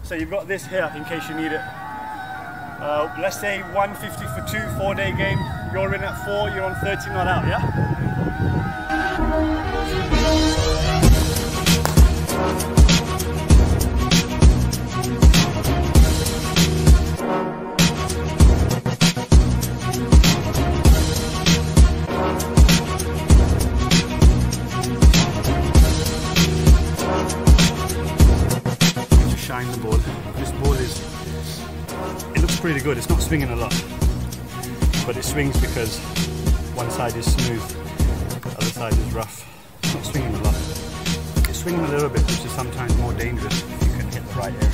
So you've got this here in case you need it. Let's say 150 for 2, 4-day game. You're in at 4, you're on 30 not out, yeah? Shine the ball. This ball it looks pretty good. It's not swinging a lot, but it swings because one side is smooth, the other side is rough. It's not swinging a lot. It's swinging a little bit, which is sometimes more dangerous if you can hit the right